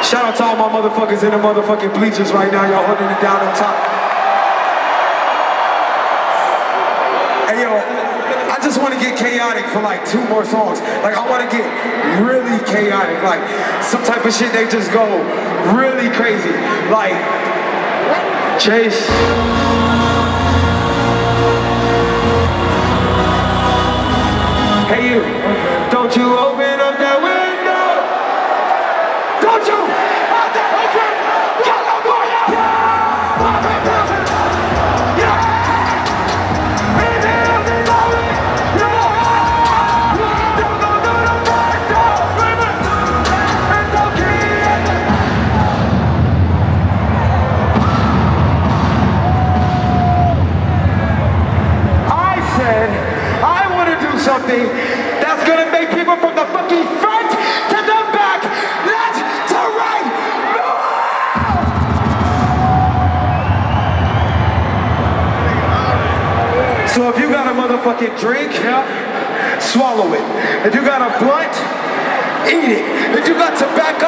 Shout out to all my motherfuckers in the motherfucking bleachers right now. Y'all holding it down on top. Hey yo, I just want to get chaotic for like 2 more songs. Like I want to get really chaotic. Like some type of shit they just go really crazy. Like Chase. Hey you, don't you open up that window. Don't you have to open California. Something that's gonna make people from the fucking front to the back, left to right, move! So if you got a motherfucking drink, swallow it. If you got a blunt, eat it. If you got tobacco,